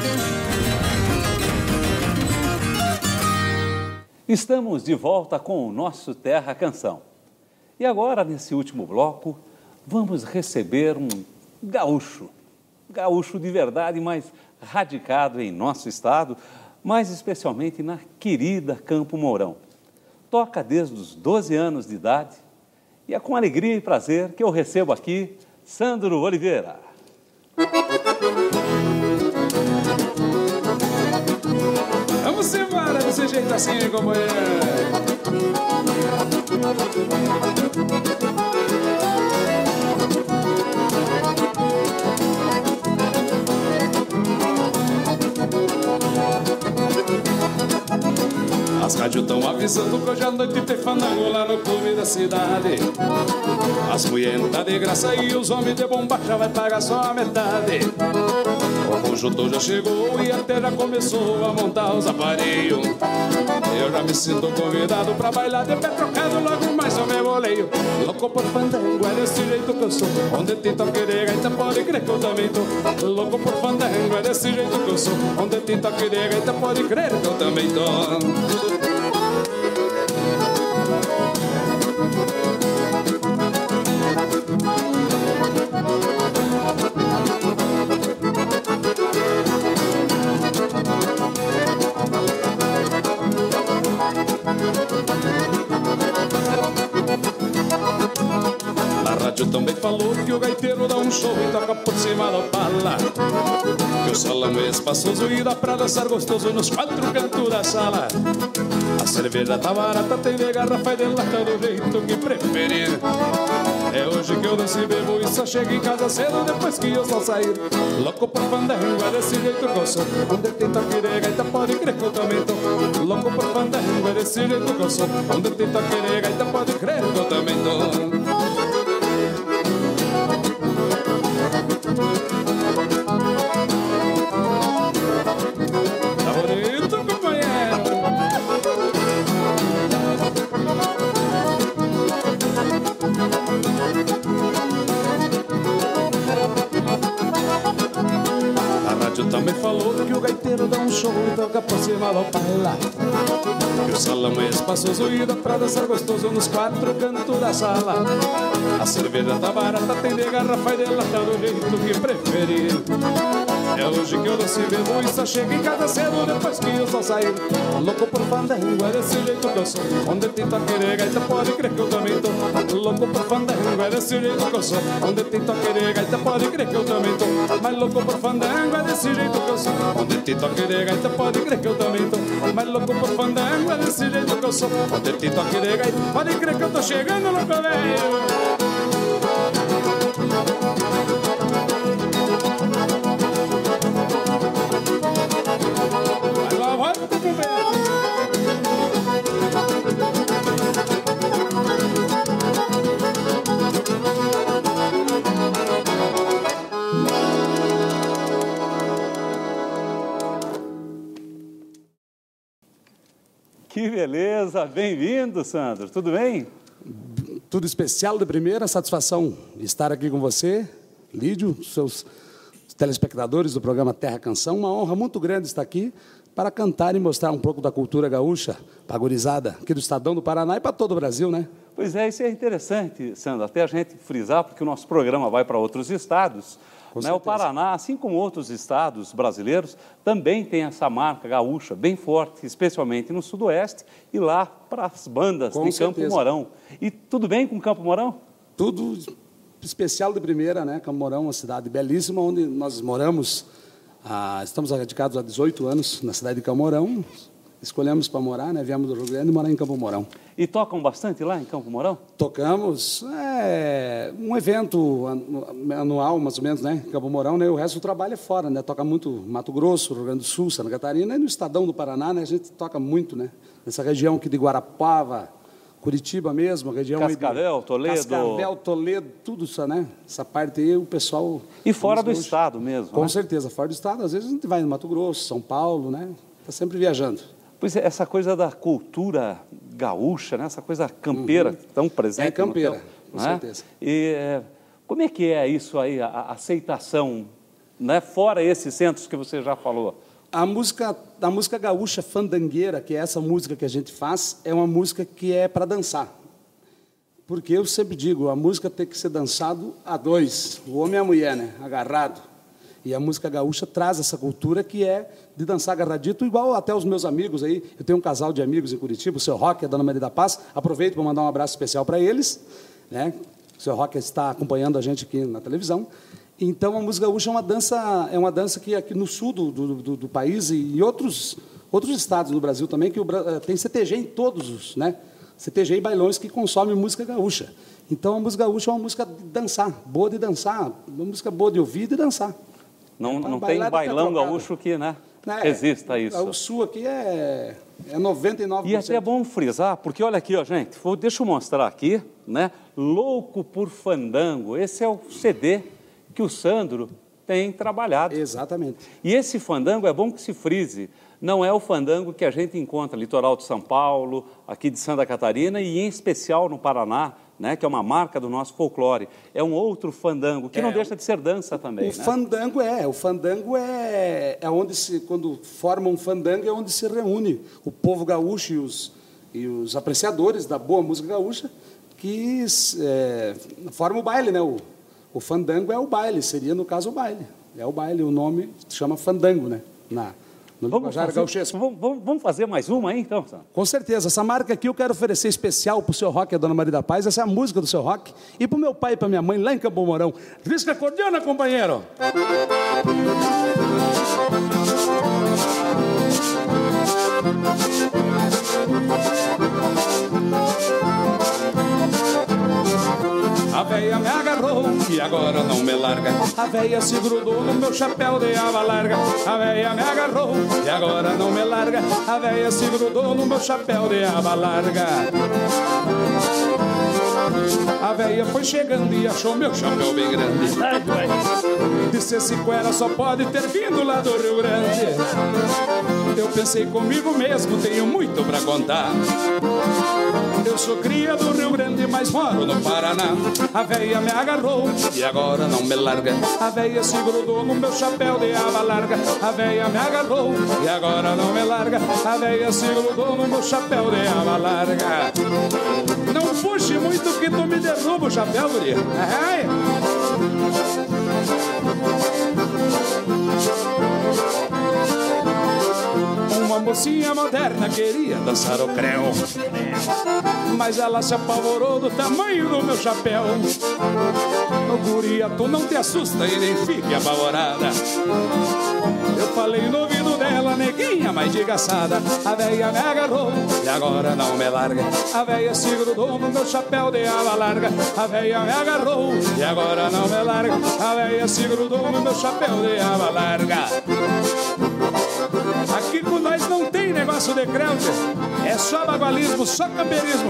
Estamos de volta com o nosso Terra Canção. E agora, nesse último bloco, vamos receber um gaúcho. Gaúcho de verdade, mas radicado em nosso estado, mais especialmente na querida Campo Mourão. Toca desde os 12 anos de idade e é com alegria e prazer que eu recebo aqui Sandro Oliveira. Vamos embora desse jeito assim, companheiro. As rádios estão avisando que hoje à noite tem fandango lá no clube da cidade. As mulheres tá de graça e os homens de bomba já vai pagar só a metade. O conjunto já chegou e até já começou a montar os aparelhos. Eu já me sinto convidado pra bailar de pé trocado, logo mais eu me boleio. Louco por fandango, é desse jeito que eu sou. Onde tem toque de gaita, pode crer que eu também tô. Louco por fandango, é desse jeito que eu sou. Onde tem toque de gaita, pode crer que eu também tô. Também falou que o gaiteiro dá um show e toca por cima da pala. Que o salão é espaçoso e dá pra dançar gostoso nos quatro cantos da sala. A cerveja tá barata, tem de garrafa e de lata do jeito que preferir. É hoje que eu danço e bebo e só chego em casa cedo depois que eu só sair. Louco por fandango, é desse jeito que eu sou. Onde tem toque de gaita, pode crer que eu também tô. Louco por fandango, é desse jeito que eu sou. Onde tem toque de gaita, pode crer que eu também tô. Também falou que o gaiteiro dá um show e toca por cima da pala. Que o salão é espaçoso e dá pra dançar gostoso nos quatro cantos da sala. A cerveja tá barata, tem de garrafa e de lata do jeito que preferir. É hoje que eu danço e bebo e só chego em casa cedo depois que eu só sair. Louco por fandango, é desse jeito que eu sou. Onde tem toque de gaita, pode crer que eu também tô. Louco por fandango, é desse jeito que eu sou. Onde tem toque de gaita, pode crer que eu também tô. Mas louco por fandango, é desse jeito que eu sou. Onde tem toque de gaita, pode crer que eu também tô. Mas louco por fandango, é desse jeito que eu sou. Onde tem toque de gaita, pode crer que eu tô chegando, louco velho. Que beleza! Bem-vindo, Sandro. Tudo bem? Tudo especial de primeira, satisfação estar aqui com você, Lídio, seus telespectadores do programa Terra Canção. Uma honra muito grande estar aqui para cantar e mostrar um pouco da cultura gaúcha, para a gurizada aqui do Estadão do Paraná e para todo o Brasil, né? Pois é, isso é interessante, Sandro, até a gente frisar, porque o nosso programa vai para outros estados. Né? O Paraná, assim como outros estados brasileiros, também tem essa marca gaúcha bem forte, especialmente no sudoeste e lá para as bandas de Campo Mourão. E tudo bem com Campo Mourão? Tudo especial de primeira, né? Campo Mourão, uma cidade belíssima, onde nós moramos. Estamos radicados há 18 anos na cidade de Campo Mourão. Escolhemos para morar, né? Viemos do Rio Grande e morar em Campo Mourão. E tocam bastante lá em Campo Mourão? Tocamos, um evento anual, mais ou menos, né? Em Campo Mourão, né? O resto do trabalho é fora, né? Toca muito Mato Grosso, Rio Grande do Sul, Santa Catarina e no Estadão do Paraná, né? A gente toca muito, né? Nessa região aqui de Guarapava, Curitiba mesmo, região... Cascavel, Toledo... Cascavel, Toledo, tudo isso, né? Essa parte aí, o pessoal... E fora do estado mesmo, Com né? certeza, fora do estado. Às vezes a gente vai no Mato Grosso, São Paulo, né? Está sempre viajando. Pois é, essa coisa da cultura gaúcha, né? Essa coisa campeira, tão presente. É campeira, no teu, com né? certeza. E como é que é isso aí, a aceitação né? Fora esses centros que você já falou. A música gaúcha fandangueira, que é essa música que a gente faz, é uma música que é para dançar. Porque eu sempre digo, a música tem que ser dançado a dois, o homem e a mulher, né? Agarrado. E a música gaúcha traz essa cultura que é de dançar agarradito, igual até os meus amigos aí. Eu tenho um casal de amigos em Curitiba, o seu Roque e a Dona Maria da Paz. Aproveito para mandar um abraço especial para eles, né? O seu Roque está acompanhando a gente aqui na televisão. Então, a música gaúcha é uma dança que aqui no sul do país e em outros estados do Brasil também, que tem CTG em todos os, né? CTG e bailões que consomem música gaúcha. Então, a música gaúcha é uma música de dançar, boa de dançar, uma música boa de ouvir e de dançar. Não tem bailão gaúcho que, né, resista isso. O sul aqui é 99%. E até é bom frisar, porque olha aqui, ó, gente, deixa eu mostrar aqui, né? Louco por Fandango. Esse é o CD que o Sandro tem trabalhado. Exatamente. E esse fandango, é bom que se frise, não é o fandango que a gente encontra no litoral de São Paulo, aqui de Santa Catarina e em especial no Paraná, né, que é uma marca do nosso folclore. É um outro fandango, que não deixa de ser dança também. O fandango é onde quando forma um fandango, é onde se reúne o povo gaúcho e os apreciadores da boa música gaúcha, que formam o baile, né? O fandango é o baile, seria no caso o baile. É o baile, o nome se chama fandango, né? No linguajar gauchesco. Vamos fazer mais uma aí, então? Com certeza. Essa marca aqui eu quero oferecer especial para o seu Roque e a Dona Maria da Paz. Essa é a música do seu Roque. E para o meu pai e para minha mãe lá em Campo Mourão. Risca a cordiona, companheiro! A véia me agarrou e agora não me larga. A véia se grudou no meu chapéu de aba larga. A véia me agarrou e agora não me larga. A véia se grudou no meu chapéu de aba larga. A véia foi chegando e achou meu chapéu bem grande. Disse: esse cuera só pode ter vindo lá do Rio Grande. Eu pensei comigo mesmo, tenho muito pra contar. Eu sou cria do Rio Grande, mas moro no Paraná. A véia me agarrou e agora não me larga. A véia se grudou no meu chapéu de aba larga. A véia me agarrou e agora não me larga. A véia se grudou no meu chapéu de aba larga. Não puxe muito que tu me derruba o chapéu, guria. Uma mocinha moderna queria dançar o creu, mas ela se apavorou do tamanho do meu chapéu. Guria, tu não te assusta e nem fique apavorada. Eu falei no ouvido dela, neguinha mais desgraçada. A véia me agarrou e agora não me larga. A véia se grudou no meu chapéu de aba larga. A véia me agarrou e agora não me larga. A véia se grudou no meu chapéu de aba larga. Aqui com nós não tem negócio de crente, é só bagualismo, só camperismo.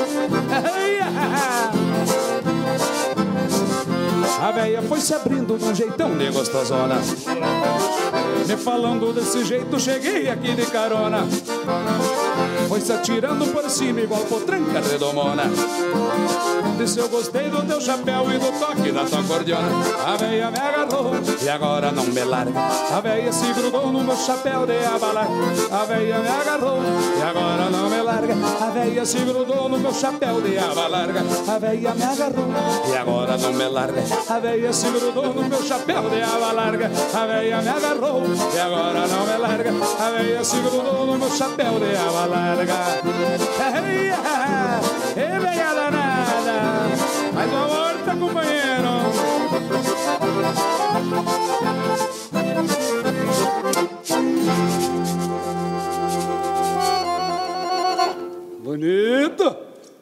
A véia foi se abrindo de um jeitão de gostosona, me falando desse jeito, cheguei aqui de carona. Foi se atirando por cima igual potranca redomona. Disse: eu gostei do teu chapéu e do toque da tua cordiona. A véia me agarrou e agora não me larga. A véia se grudou no meu chapéu de aba larga. A véia me agarrou e agora não me larga. A véia se grudou no meu chapéu de aba larga. A véia me agarrou e agora não me larga. A véia se grudou no meu chapéu de aba larga. A véia me agarrou e agora não me larga. A véia se grudou no meu chapéu de aba larga. Ei, véia danada, faz uma morta, companheiro. Bonito.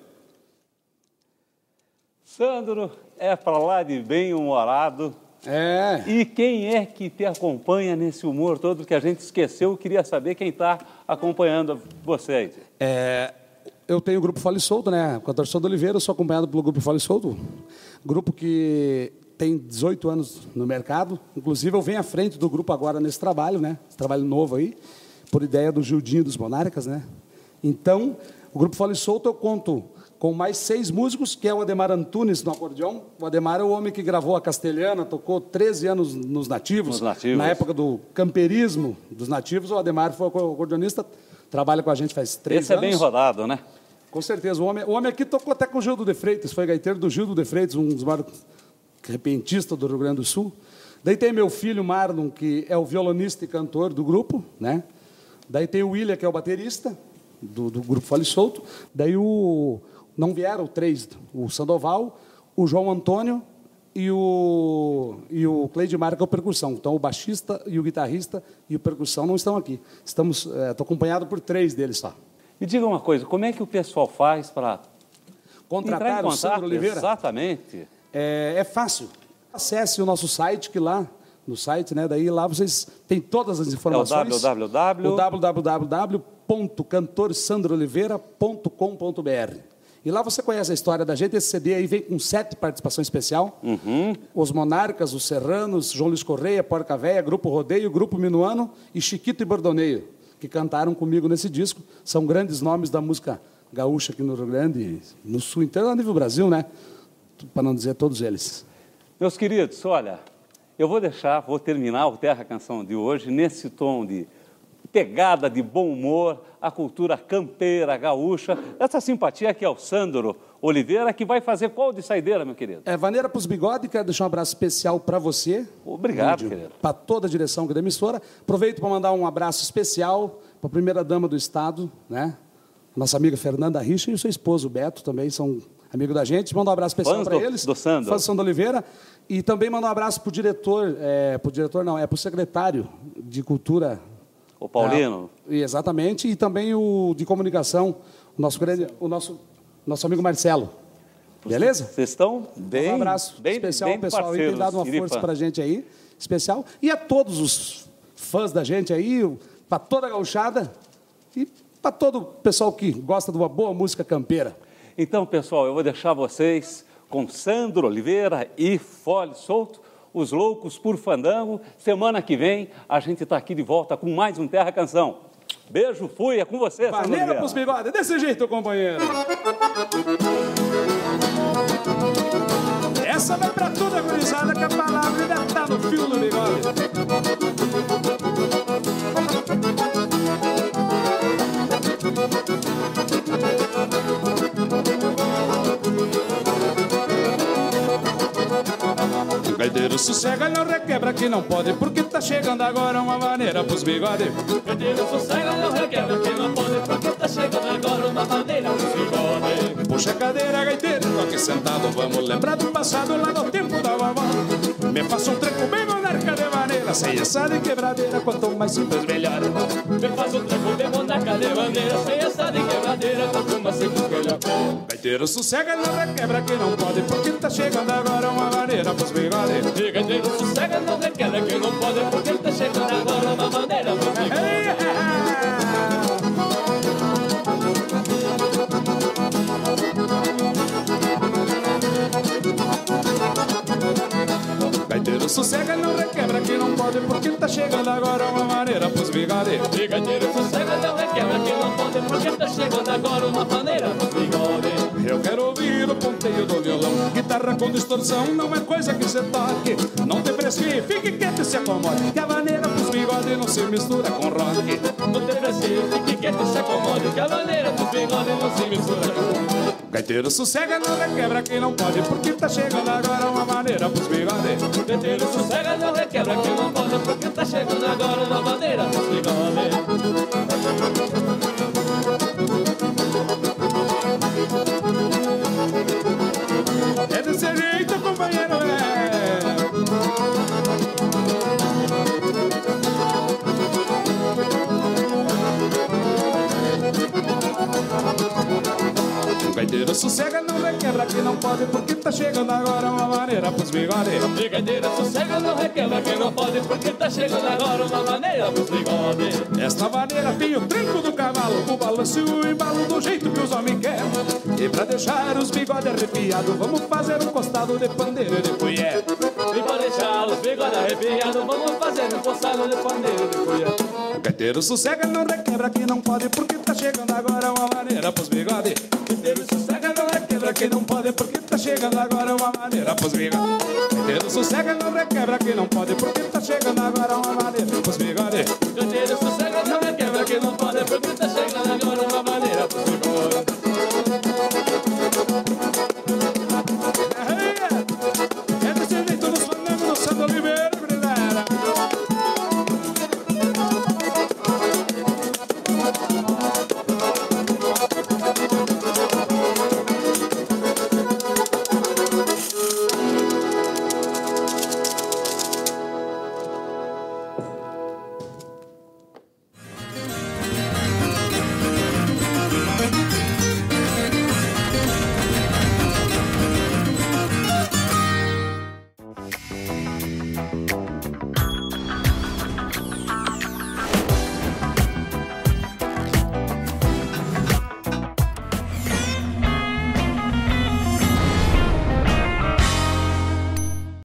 Sandro é pra lá de bem-humorado. É. E quem é que te acompanha nesse humor todo que a gente esqueceu? Eu queria saber quem está acompanhando vocês. Eu tenho o Grupo Fole Solto, né? Com a Cantor Sandro Oliveira, eu sou acompanhado pelo Grupo Fole Solto. Grupo que tem 18 anos no mercado. Inclusive, eu venho à frente do grupo agora nesse trabalho, né? Esse trabalho novo aí, por ideia do Gildinho dos Monarcas, né? Então, o Grupo Fole Solto eu conto com mais 6 músicos, que é o Ademar Antunes no acordeão. O Ademar é o homem que gravou a Castelhana, tocou 13 anos nos Nativos. Na época do camperismo dos Nativos, o Ademar foi o acordeonista, trabalha com a gente faz 3 anos. Esse é bem rodado, né? Com certeza. O homem aqui tocou até com o Gildo de Freitas, foi gaiteiro do Gildo de Freitas, um dos maiores repentistas do Rio Grande do Sul. Daí tem meu filho Marlon, que é o violonista e cantor do grupo, né? Daí tem o William, que é o baterista do grupo Fole Solto. Daí não vieram 3, o Sandoval, o João Antônio e o Cleidmar, que é o percussão. Então, o baixista e o guitarrista e o percussão não estão aqui. Estou acompanhado por 3 deles só. Me diga uma coisa, como é que o pessoal faz para contratar o Sandro Oliveira? Exatamente. É fácil. Acesse o nosso site, que lá, no site, né? Daí lá vocês têm todas as informações. É o www.cantorsandrooliveira.com.br. E lá você conhece a história da gente. Esse CD aí vem com 7 participações especial. Os Monarcas, os Serranos, João Luiz Correia, Porca Véia, Grupo Rodeio, Grupo Minuano e Chiquito e Bordoneio, que cantaram comigo nesse disco. São grandes nomes da música gaúcha aqui no Rio Grande, no Sul inteiro, a nível Brasil, né? Para não dizer todos eles. Meus queridos, olha, eu vou terminar o Terra Canção de hoje nesse tom de pegada de bom humor, a cultura campeira, gaúcha, essa simpatia que é o Sandro Oliveira, que vai fazer qual de saideira, meu querido? Vaneira para os Bigode, quero deixar um abraço especial para você. Obrigado, querido. Para toda a direção da emissora. Aproveito para mandar um abraço especial para a primeira-dama do Estado, né? Nossa amiga Fernanda Richa e o seu esposo, Beto, também são amigos da gente. Manda um abraço especial para eles. Do Sandro. Fãs do Sandro Oliveira. E também manda um abraço para o diretor, para o secretário de Cultura. O Paulino. Exatamente. E também o de comunicação, o nosso amigo Marcelo. Beleza? Vocês estão bem. Um abraço especial ao pessoal aí, tem dado uma força para a gente aí, especial. E a todos os fãs da gente aí, para toda a gauchada e para todo o pessoal que gosta de uma boa música campeira. Então, pessoal, eu vou deixar vocês com Sandro Oliveira e Fole Solto, os Loucos por Fandango. Semana que vem a gente está aqui de volta com mais um Terra Canção. Beijo, fui, é com você, Sandro Oliveira. Vaneira pros bigodes, desse jeito, companheiro. Essa vai pra toda gurizada, que a palavra ainda tá no fio do bigode. O gaiteiro sossega, não requebra que não pode, porque tá chegando agora uma maneira pros bigode. O gaiteiro sossega, não requebra que não pode, porque tá chegando agora uma maneira pros bigode. Puxa a cadeira, gaiteiro, toque sentado, vamos lembrar do passado lá no tempo da vovó. Me faça um treco bem monarca de maneira, sem essa de quebradeira, quanto mais simples melhor. Me faça um treco bem monarca de maneira, sem essa de quebradeira, quanto mais simples melhor. Gaiteiro sossega, não requebra que não pode, porque tá chegando agora uma maneira pros bigode. O gaiteiro sossega, não requebra que não pode, porque tá chegando agora uma maneira pros bigode. Gaiteiro sossega, não requebra que não pode, porque tá chegando agora uma maneira pros bigode. O gaiteiro sossega, não requebra que não pode, porque tá chegando agora uma maneira pros bigode. Eu quero ouvir o ponteio do violão, guitarra com distorção não é coisa que se toque. Não te fresque, fique quieto e se acomode, que a maneira pros bigode não se mistura com rock. Não te fresque, fique quieto e se acomode, que a maneira pros bigode não se mistura com rock. Gaiteiro sossega, não requebra que não pode, porque tá chegando agora uma maneira pros bigode. O gaiteiro sossega, não requebra que não pode, porque tá chegando agora uma maneira pros bigode. É desse jeito, companheiro, O gaiteiro sossega, não requebra que não pode, porque tá chegando agora uma maneira pros bigode. O gaiteiro sossega, não requebra que não pode, porque tá chegando agora uma maneira pros bigode. Esta maneira tem o tranco do cavalo, o balanço e o embalo do jeito que os homens querem. E pra deixar os bigodes arrepiados, vamos fazer um costado de pandeiro e de colher. E pra deixar os bigodes arrepiados, vamos fazer um costado de pandeiro e de colher. O gaiteiro sossega, não requebra que não pode, porque tá chegando agora uma maneira pros bigode. O gaiteiro sossega, não requebra requebra quem não pode, porque tá chegando agora uma maneira pros bigode. Gaiteiro sossega, não requebra quem não pode, porque tá chegando agora uma maneira pros bigode. Gaiteiro sossega, não requebra quem não pode, porque tá chegando agora uma maneira pros bigode. É desse jeito nos falamos no Santo Oliveira.